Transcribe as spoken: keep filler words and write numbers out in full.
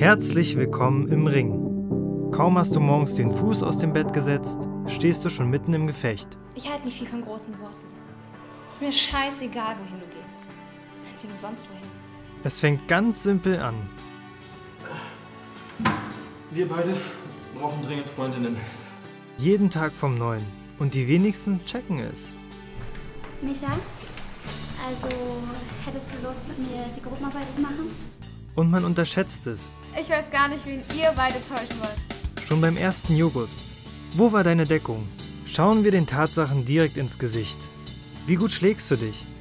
Herzlich willkommen im Ring. Kaum hast du morgens den Fuß aus dem Bett gesetzt, stehst du schon mitten im Gefecht. Ich halte nicht viel von großen Worten. Ist mir scheißegal, wohin du gehst. Meinetwegen sonst wohin. Es fängt ganz simpel an. Wir beide brauchen dringend Freundinnen. Jeden Tag vom Neuen. Und die wenigsten checken es. Micha, also hättest du Lust, mit mir die Gruppenarbeit zu machen? Und man unterschätzt es. Ich weiß gar nicht, wen ihr beide täuschen wollt. Schon beim ersten Joghurt. Wo war deine Deckung? Schauen wir den Tatsachen direkt ins Gesicht. Wie gut schlägst du dich?